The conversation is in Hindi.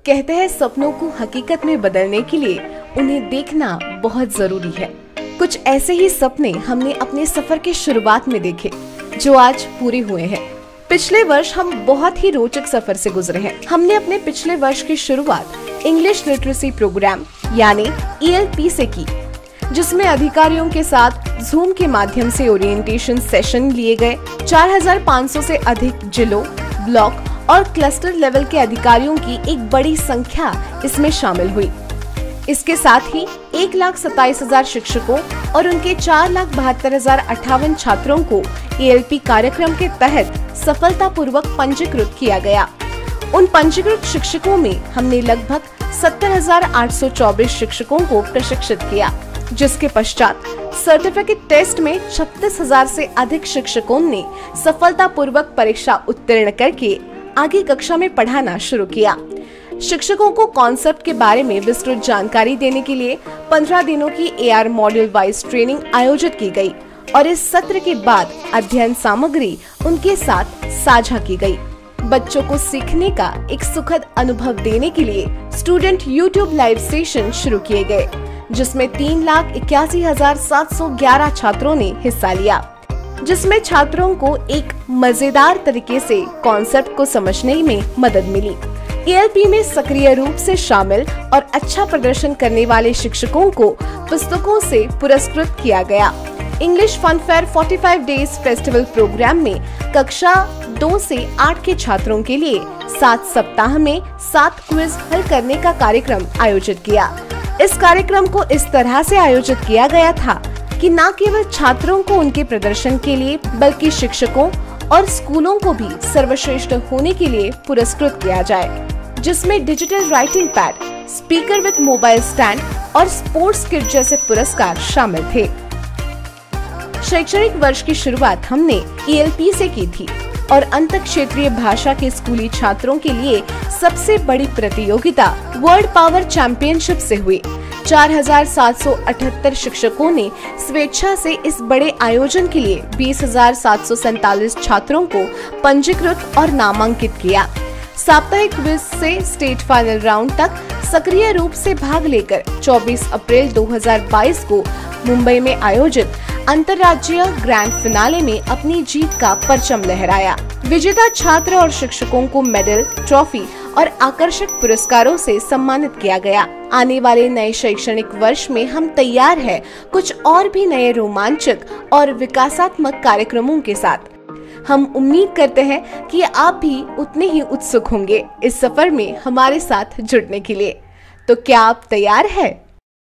कहते हैं सपनों को हकीकत में बदलने के लिए उन्हें देखना बहुत जरूरी है। कुछ ऐसे ही सपने हमने अपने सफर के शुरुआत में देखे जो आज पूरे हुए हैं। पिछले वर्ष हम बहुत ही रोचक सफर से गुजरे हैं। हमने अपने पिछले वर्ष की शुरुआत इंग्लिश लिटरेसी प्रोग्राम यानी ELP से की, जिसमें अधिकारियों के साथ जूम के माध्यम से ओरिएंटेशन सेशन लिए गए। 4500 से अधिक जिलों, ब्लॉक और क्लस्टर लेवल के अधिकारियों की एक बड़ी संख्या इसमें शामिल हुई। इसके साथ ही 1,27,000 शिक्षकों और उनके 4,72,058 छात्रों को ELP कार्यक्रम के तहत सफलतापूर्वक पंजीकृत किया गया। उन पंजीकृत शिक्षकों में हमने लगभग 70,824 शिक्षकों को प्रशिक्षित किया, जिसके पश्चात सर्टिफिकेट टेस्ट में 36,000 से अधिक शिक्षकों ने सफलतापूर्वक परीक्षा उत्तीर्ण करके आगे कक्षा में पढ़ाना शुरू किया। शिक्षकों को कॉन्सेप्ट के बारे में विस्तृत जानकारी देने के लिए 15 दिनों की AR मॉड्यूल वाइज ट्रेनिंग आयोजित की गई और इस सत्र के बाद अध्ययन सामग्री उनके साथ साझा की गई। बच्चों को सीखने का एक सुखद अनुभव देने के लिए स्टूडेंट YouTube लाइव सेशन शुरू किए गए, जिसमें 3,81,711 छात्रों ने हिस्सा लिया, जिसमें छात्रों को एक मजेदार तरीके से कॉन्सेप्ट को समझने में मदद मिली। ELP में सक्रिय रूप से शामिल और अच्छा प्रदर्शन करने वाले शिक्षकों को पुस्तकों से पुरस्कृत किया गया। English fun fair 45 days festival programme में कक्षा 2 से 8 के छात्रों के लिए 7 सप्ताह में 7 क्विज हल करने का कार्यक्रम आयोजित किया। इस कार्यक्रम को इस तरह से आयोजित किया गया था कि न केवल छात्रों को उनके प्रदर्शन के लिए बल्कि शिक्षकों और स्कूलों को भी सर्वश्रेष्ठ होने के लिए पुरस्कृत किया जाए, जिसमें digital writing pad, speaker with mobile stand और स्पोर्ट्स किट जैसे पुरस्कार शामिल थे। शैक्षणिक वर्ष की शुरुआत हमने ELP से की थी और अंतर क्षेत्रीय भाषा के स्कूली छात्रों के लिए सबसे बड़ी प्रतियोगिता वर्ल्ड पावर चैंपियनशिप से हुई। 4,778 शिक्षकों ने स्वेच्छा से इस बड़े आयोजन के लिए 20,747 छात्रों को पंजीकृत और नामांकित किया। साप्ताहिक क्विज से स्टेट फाइनल राउंड तक सक्रिय रूप से भाग लेकर 24 अप्रैल 2022 को मुंबई में आयोजित अंतर्राज्यीय ग्रैंड फिनाले में अपनी जीत का परचम लहराया। विजेता छात्र और शिक्षकों को मेडल, ट्रॉफी और आकर्षक पुरस्कारों से सम्मानित किया गया। आने वाले नए शैक्षणिक वर्ष में हम तैयार हैं कुछ और भी नए रोमांचक और विकासात्मक कार्यक्रमों के साथ। हम उम्मीद करते हैं कि आप भी उतने ही उत्सुक होंगे इस सफर में हमारे साथ जुड़ने के लिए। तो क्या आप तैयार हैं?